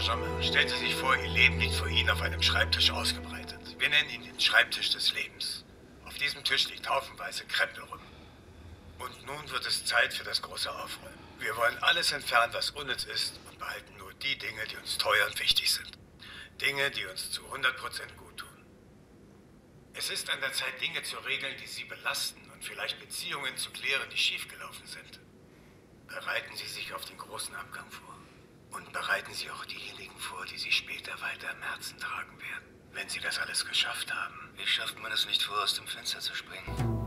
Saint-Germain. Stellen Sie sich vor, Ihr Leben liegt vor Ihnen auf einem Schreibtisch ausgebreitet. Wir nennen ihn den Schreibtisch des Lebens. Auf diesem Tisch liegt haufenweise Krempel rum. Und nun wird es Zeit für das große Aufräumen. Wir wollen alles entfernen, was unnütz ist und behalten nur die Dinge, die uns teuer und wichtig sind. Dinge, die uns zu 100% gut tun. Es ist an der Zeit, Dinge zu regeln, die Sie belasten und vielleicht Beziehungen zu klären, die schiefgelaufen sind. Bereiten Sie sich auf den großen Abgang vor. Und bereiten Sie auch diejenigen vor, die Sie später weiter im Herzen tragen werden. Wenn Sie das alles geschafft haben. Wie schafft man es nicht vor, aus dem Fenster zu springen?